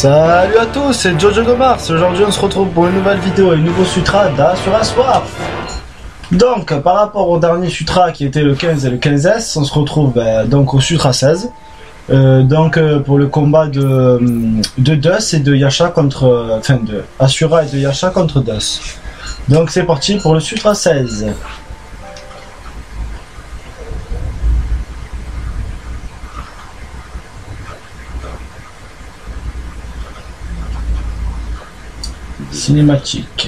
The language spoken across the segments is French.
Salut à tous, c'est Jojo Gomars. Aujourd'hui on se retrouve pour une nouvelle vidéo et un nouveau sutra d'Asura Soir. Donc par rapport au dernier sutra qui était le 15 et le 15S, on se retrouve donc au sutra 16. Pour le combat de Dus et de Yasha contre... enfin de Asura et de Yasha contre Dus. Donc c'est parti pour le sutra 16. Cinématique.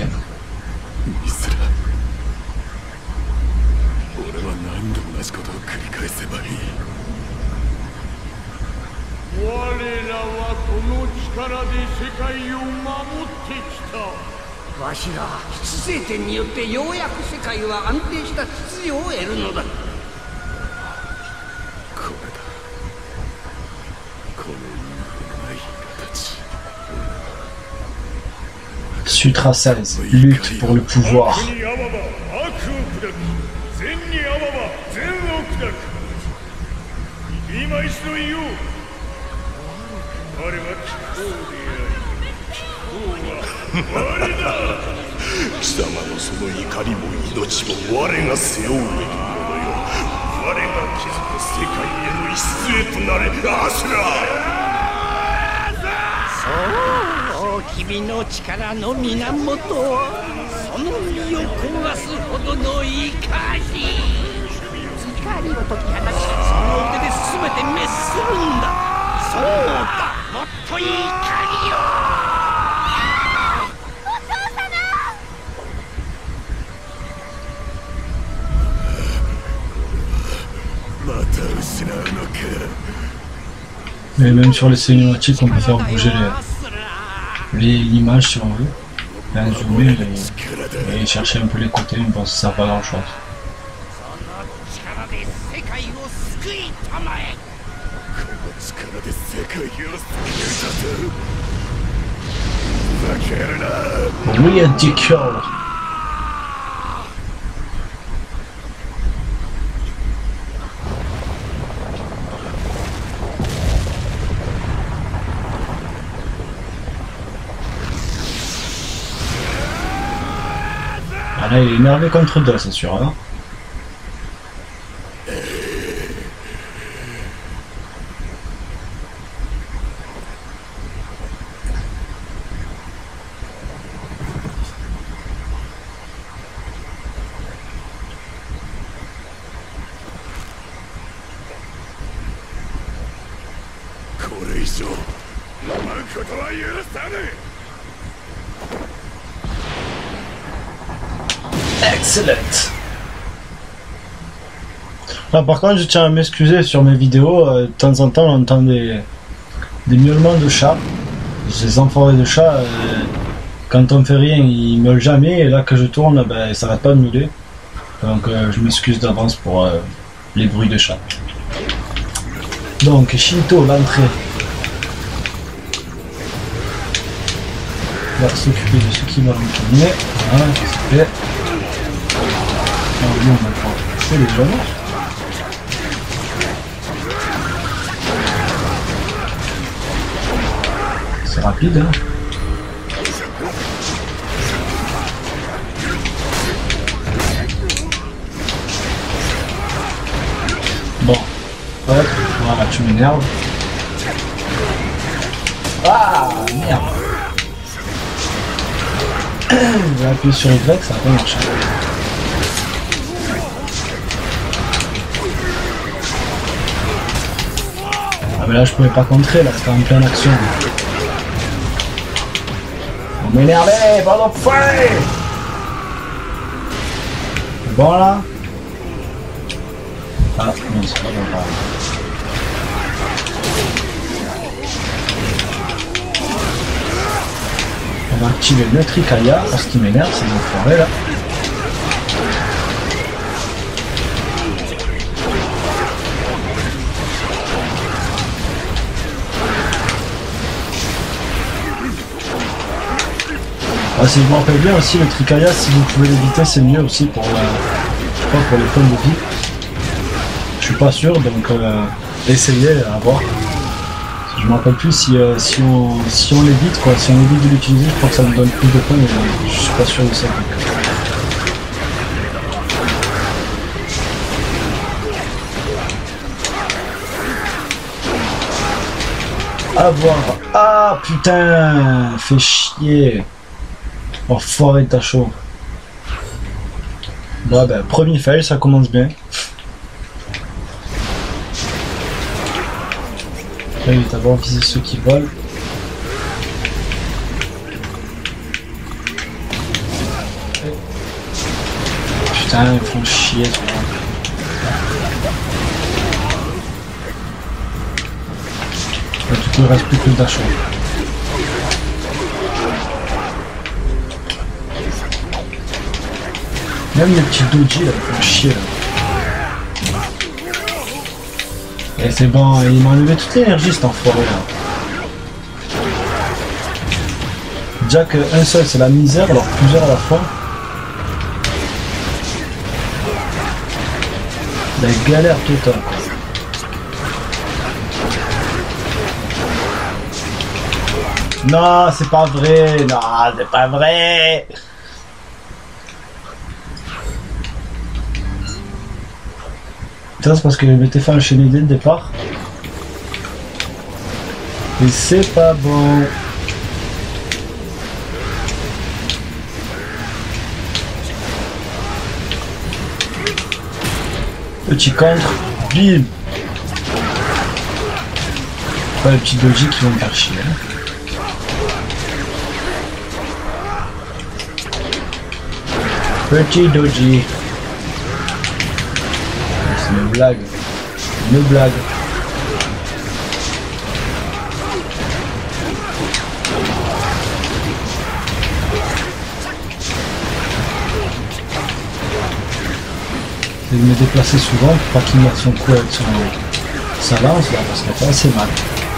Sutra 16, lutte pour le pouvoir. Mais même sur les cinématiques, on peut faire bouger l'image si on veut. Bien zoomer et chercher un peu les côtés, mais bon, ça sert pas à grand chose. Ridicule. Ah là, il est énervé contre deux, c'est sûr. Hein. Excellent. Ah, par contre, je tiens à m'excuser sur mes vidéos. De temps en temps, on entend des miaulements de chats. Ces enfoirés de chats, quand on fait rien, ils meulent jamais. Et là, que je tourne, ben, ça va pas de miauler. Donc, je m'excuse d'avance pour les bruits de chats. Donc, Shinto, l'entrée. On va s'occuper de ce qui va nous tourner. Voilà, c'est fait. On va faire les jeunes. C'est rapide, hein. Bon, hop, voilà, tu m'énerves. Ah, merde. Je vais appuyer sur Y, ça va pas marcher. Ah mais là je pouvais pas contrer, là c'était en pleine action. On m'énervait, pas de feuille. Bon là. Ah non, c'est pas bon. On va activer le Trikaya parce qu'il m'énerve, c'est enfoirés là. Ah, si je me rappelle bien aussi, le Trikaya, si vous pouvez l'éviter, c'est mieux aussi pour, je crois, pour les points de vie. Je suis pas sûr, donc essayez à voir. Je Je me rappelle plus si on l'évite quoi, si on évite de l'utiliser, je crois que ça nous donne plus de points, mais je suis pas sûr de ça. À voir. Ah putain, fais chier. Enfoiré de ta chaud. Bon ben premier fail, ça commence bien. Là, il va d'abord viser ceux qui volent. Putain, ils font chier. Du coup, il reste plus que le dash. Même les petits doji là, ils font chier là. Et c'est bon, il m'a enlevé toute l'énergie cet enfoiré là. Déjà qu'un seul c'est la misère, alors plusieurs à la fois. La galère totale. Non, c'est pas vrai, non, c'est pas vrai. Ça c'est parce que je m'étais fait enchaîner dès le départ. Et c'est pas bon. Petit contre, bim. Pas les petits doji qui vont me faire chier. Petit doji. C'est une blague. Une blague. Je vais me déplacer souvent pour pas qu'il mette son coup avec sa lance là, parce qu'elle fait assez mal.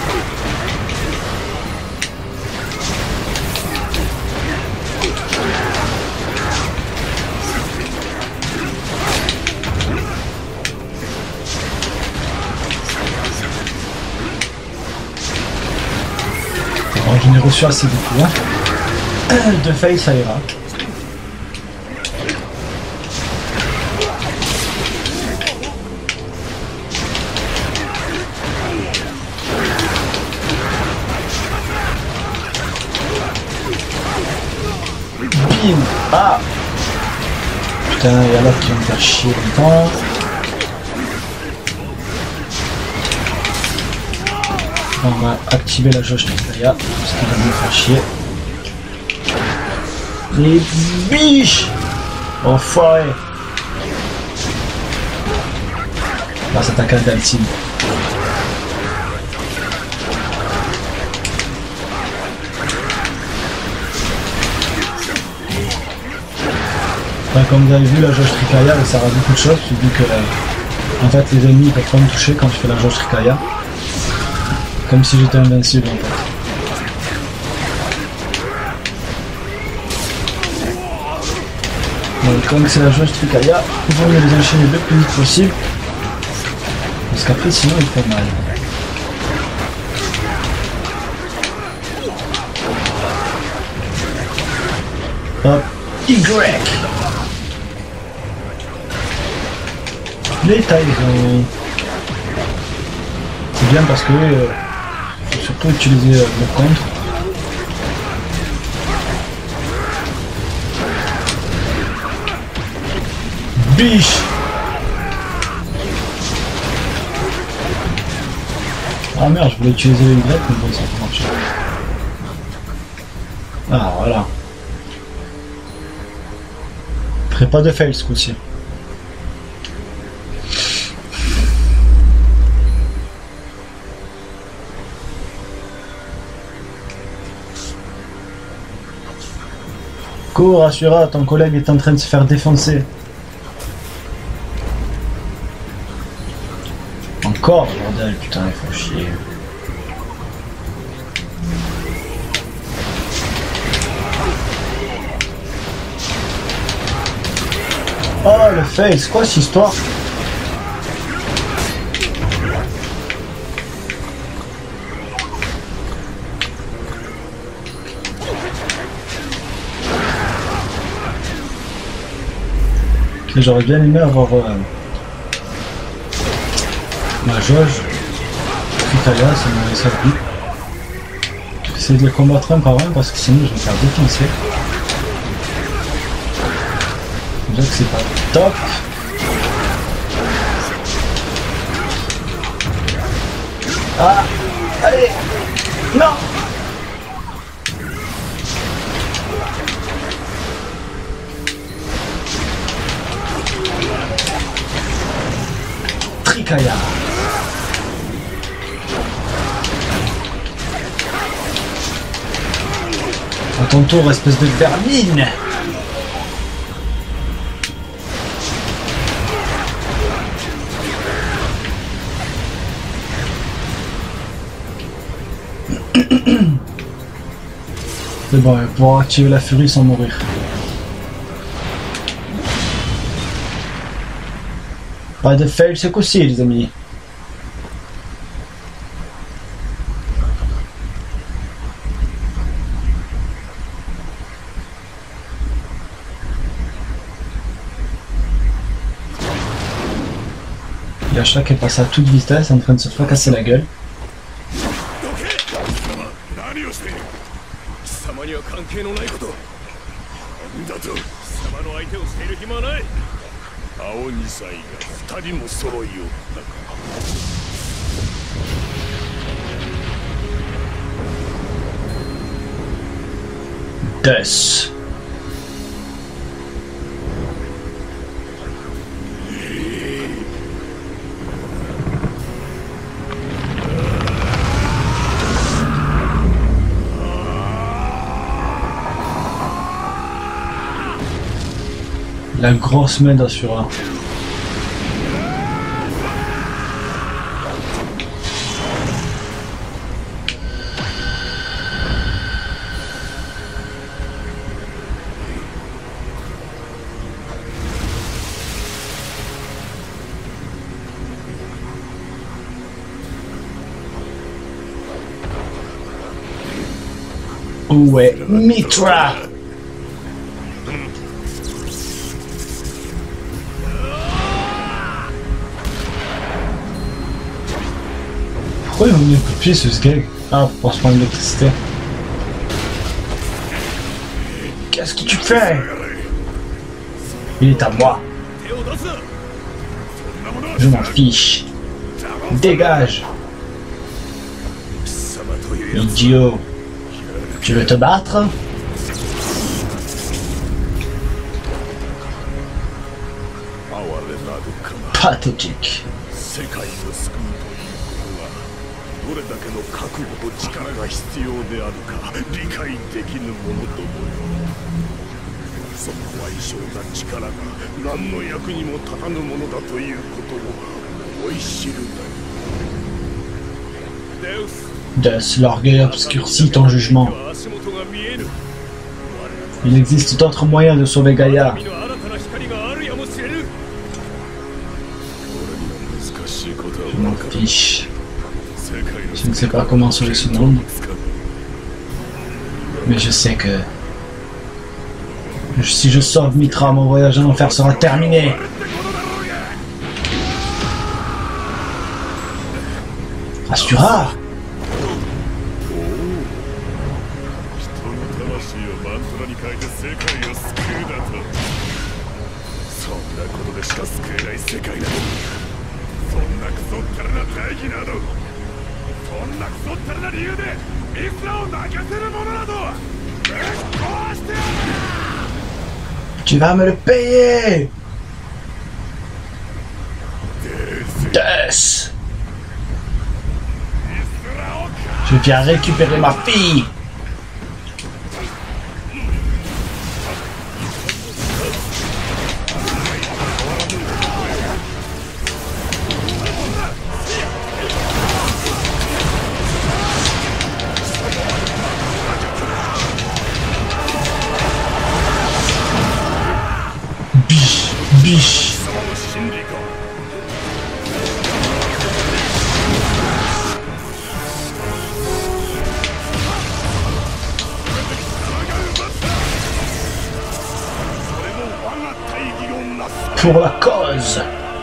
Alors, j'en ai reçu assez de coups. Hein. De fail, ça ira. Ah putain, il y a l'autre qui va me faire chier longtemps. On va activer la jauge Trikaya parce qu'il va me faire chier. Les biches. Enfoiré. On va s'attaquer à Dalsim. Comme vous avez vu, la jauge Trikaya, ça sert à beaucoup de choses, vu que en fait les ennemis peuvent pas me toucher quand je fais la jauge Trikaya. Comme si j'étais invincible en fait. Donc comme c'est la jauge Trikaya, il faut les enchaîner le plus vite possible. Parce qu'après sinon il fait mal. Hop, Y. Les Tyrants. C'est bien parce que faut surtout utiliser le contre. Biche. Ah merde, je voulais utiliser le Y, mais bon, ça peut marcher. Ah voilà. Je ferai pas de fail ce coup-ci. Cours, Ashura, ton collègue est en train de se faire défoncer. Encore, bordel, putain, il faut chier. Oh, le fail, c'est quoi cette histoire? Et j'aurais bien aimé avoir ma jauge. Tricaya, ça m'aurait servi. J'essaie de les combattre un par un parce que sinon je vais me faire défoncer. Déjà que c'est pas top. Ah, allez, non. Tricaya. À ton tour, espèce de vermine. C'est bon, il va pouvoir activer la furie sans mourir. Pas de fail ce coup-ci, les amis. Yasha qui est passé à toute vitesse en train de se fracasser la gueule. Death. La grosse main d'Asura. Où est Mitra? Pourquoi ils ont mis un coup de pied sur ce gag? Ah, pour se prendre l'électricité. Qu'est-ce que tu fais? Il est à moi. Je m'en fiche. Dégage. Idiot. Tu veux te battre? Pathétique. Death, l'orgueil obscurcit ton jugement. Il existe d'autres moyens de sauver Gaïa. Je m'en fiche. Je ne sais pas comment sauver ce monde. Mais je sais que si je sauve Mitra, mon voyage en enfer sera terminé. Asura! Tu vas me le payer! Death! Je viens récupérer ma fille! Biche! pour la cause.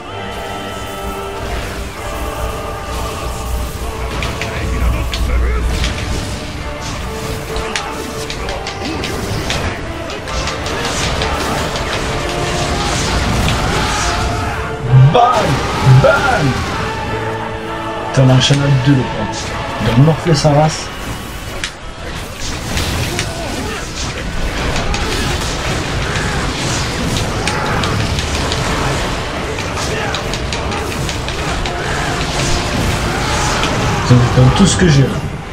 Bam! Bam! T'en enchaînes à deux, le point. De morfler sa race. Dans tout ce que j'ai.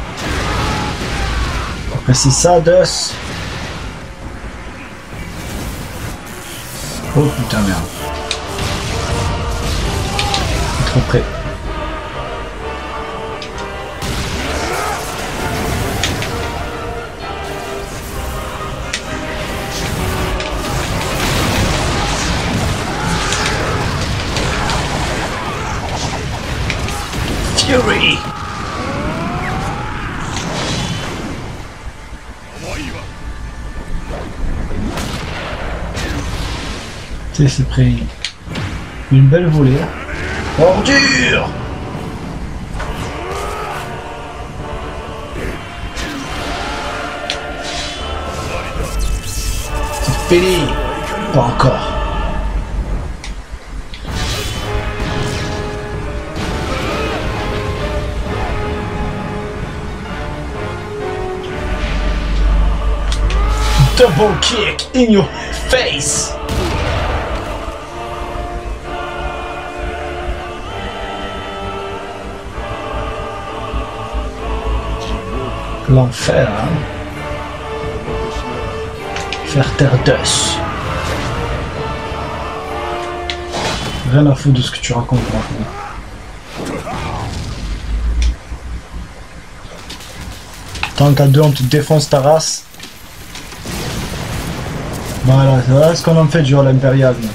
Après c'est ça, Dust. Oh putain merde. Trop près. Fury. C'est pris une belle volée. Ordure! C'est fini! Pas encore. Double kick in your face! L'enfer, hein. Faire taire Dust. Rien à foutre de ce que tu racontes maintenant. Tant qu'à deux on te défonce ta race. Voilà ce qu'on en fait durant l'impérialisme.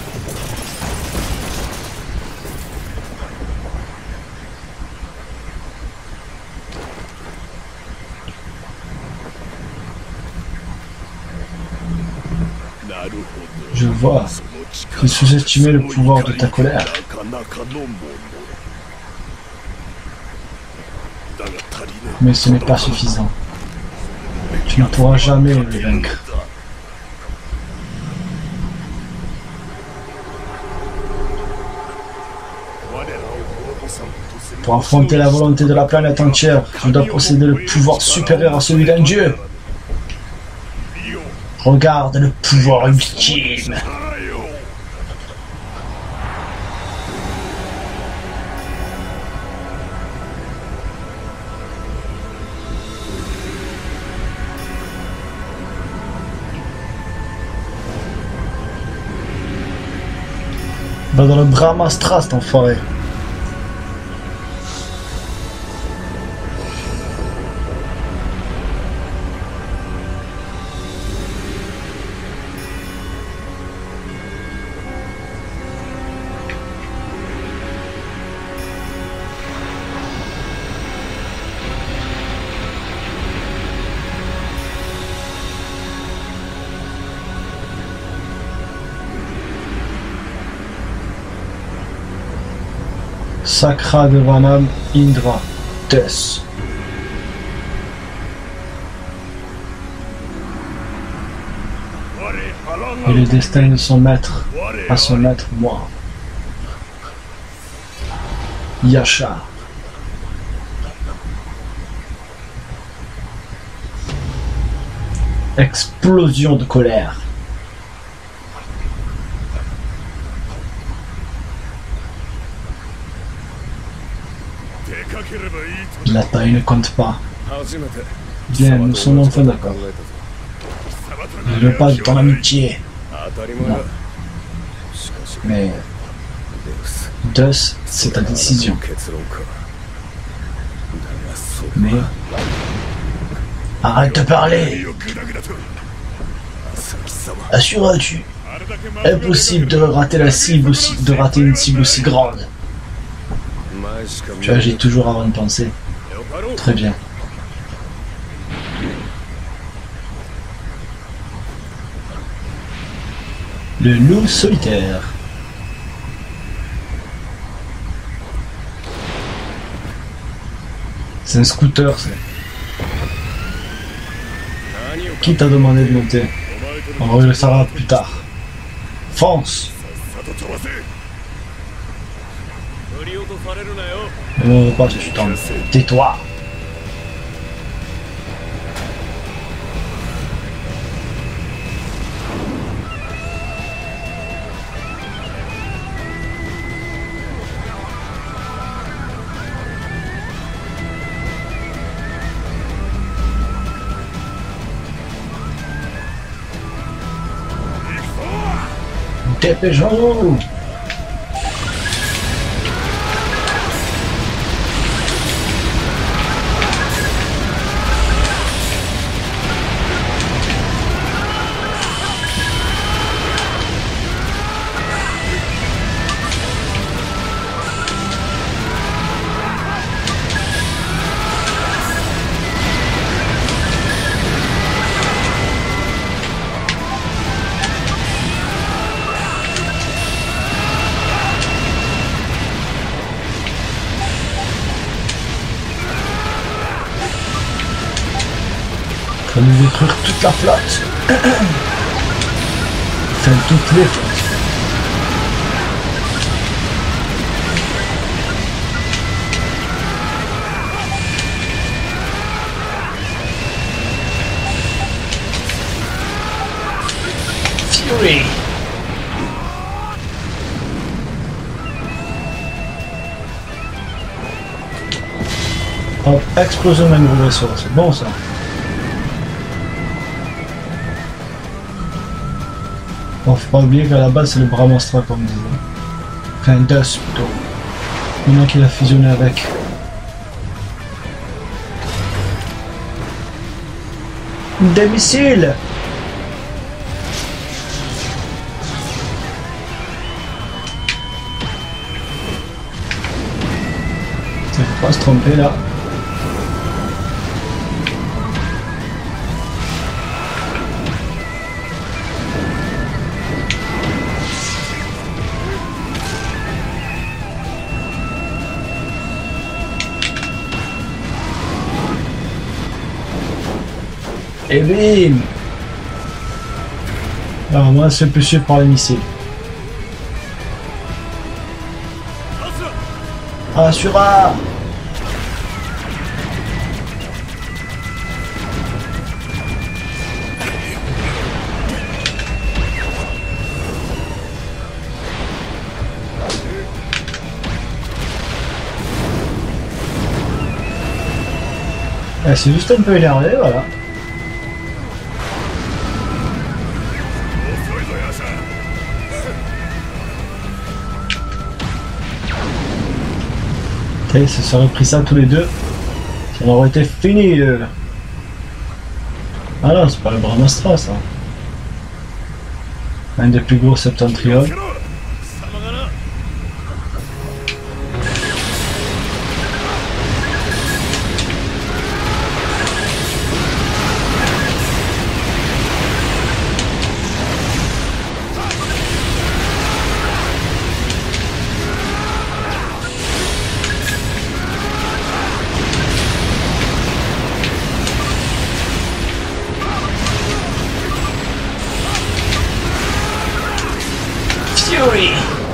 Je vois. Tu sous-estimais le pouvoir de ta colère. Mais ce n'est pas suffisant. Tu ne pourras jamais le vaincre. Pour affronter la volonté de la planète entière, tu dois posséder le pouvoir supérieur à celui d'un dieu. Regarde le pouvoir ultime. Va dans le Brahmastra, cet enfoiré. Sakra de Vanam Indra Dust. Et le destin de son maître, à son maître, moi. Yasha. Explosion de colère. La taille ne compte pas. Bien, nous sommes enfin d'accord. Je ne veux pas de ton amitié. Non. Mais Dust, c'est ta décision. Mais arrête de parler. Assureras-tu? Impossible de rater la cible aussi, de rater une cible aussi grande. Tu agis toujours avant de penser. Très bien. Le loup solitaire. C'est un scooter, c'est. Qui t'a demandé de monter? On le saura plus tard. Fonce! Ne pas tu t'en... Tais-toi! Dépêchons-nous! On va nous détruire toute la flotte. Enfin, toutes les flottes. Fury. Hop, explosion d'un nouveau vaisseau, c'est bon ça. Bon, faut pas oublier qu'à la base c'est le Brahmastra comme disait. Enfin, Dust plutôt. Maintenant qu'il a fusionné avec. Des missiles! Ça faut pas se tromper là. Et bim! Alors moi c'est plus sûr par les missiles. Assura! C'est juste un peu énervé, voilà. Et ça serait pris ça tous les deux, ça aurait été fini. Ah non, c'est pas le Brahmastra ça. Un des plus gros septentrionales. Fury!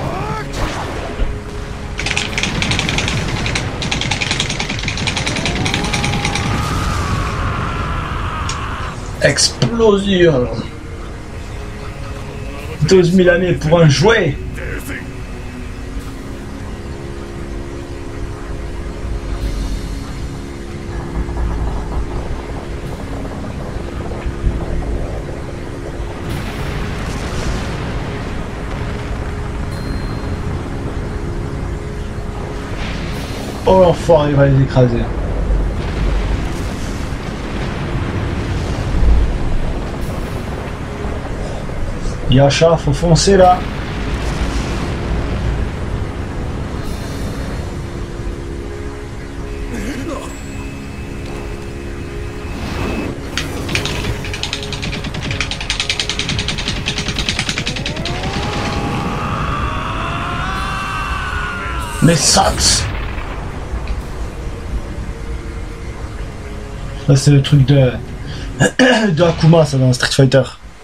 Explosion! 12 000 années pour un jouet! Oh l'enfoiré, il va les écraser. Yasha, faut foncer là. Mais Sats! Là, c'est le truc de Akuma, ça, dans Street Fighter.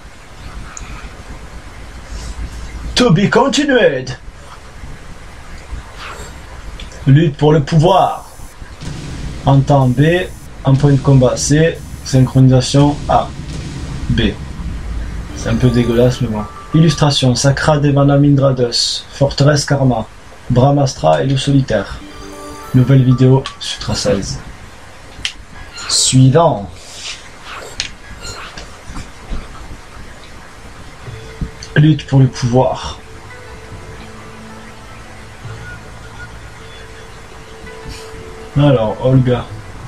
To be continued. Lutte pour le pouvoir. En temps B, en point de combat C, synchronisation A. B. C'est un peu dégueulasse, mais bon. Illustration, Sakra Devana Mindrados, Forteresse Karma, Brahmastra et le solitaire. Nouvelle vidéo, Sutra 16. Suivant. Lutte pour le pouvoir. Alors, Olga.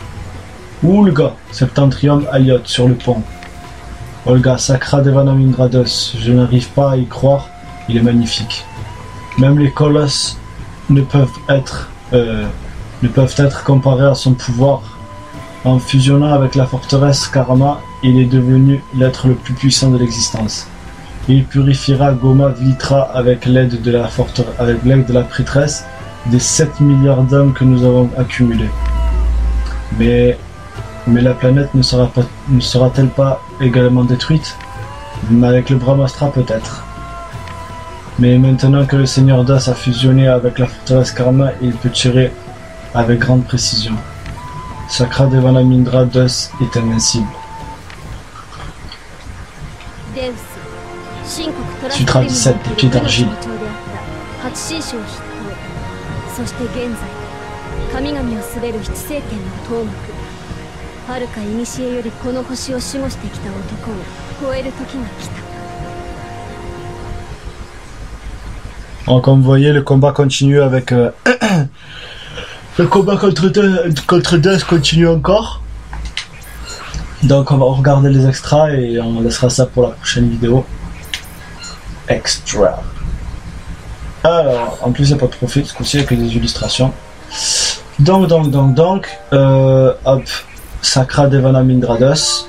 Septentrium Aliot sur le pont. Olga, Sakra Devana Mindrados, je n'arrive pas à y croire, il est magnifique. Même les colosses ne peuvent être comparés à son pouvoir. En fusionnant avec la forteresse Karma, il est devenu l'être le plus puissant de l'existence. Il purifiera Goma Vitra avec l'aide de la prêtresse des 7 milliards d'âmes que nous avons accumulées. Mais la planète ne sera-t-elle pas également détruite? Mais avec le Brahmastra peut-être. Mais maintenant que le Seigneur Das a fusionné avec la forteresse Karma, il peut tirer avec grande précision. Sakra Devana Mindrados est invincible. Sutra 17, des pieds d'argile. Donc comme vous voyez, le combat continue avec le combat contre Death continue encore. Donc on va regarder les extras et on laissera ça pour la prochaine vidéo. Extra. Alors, en plus il n'y a pas de profil, ce coup-ci avec des illustrations. Donc, hop, Sakra Devana Mindrados.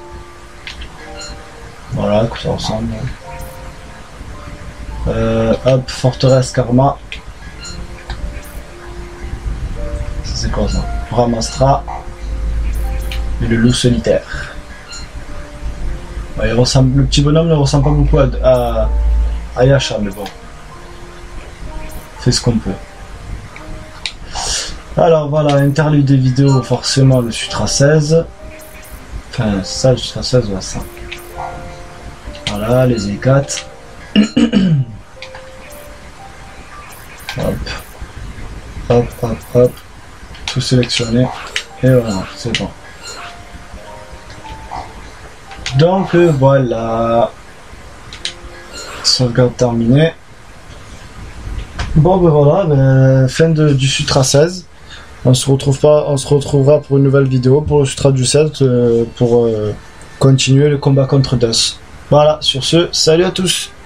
Voilà, que ça ressemble. Hop, Forteresse Karma. C'est quoi ça? Brahmastra. Et le loup solitaire. Ouais, le petit bonhomme ne ressemble pas beaucoup à Yasha, mais bon. Fait ce qu'on peut. Alors voilà, interlude des vidéos, forcément le Sutra 16. Enfin, ça, le Sutra 16, ouais, ça. Voilà, les E4. Hop. Tout sélectionné. Et voilà, c'est bon. Donc voilà. Sauvegarde terminée. Bon ben voilà, fin du Sutra 16. On se retrouvera pour une nouvelle vidéo pour le Sutra du 7 pour continuer le combat contre Death. Voilà, sur ce, salut à tous.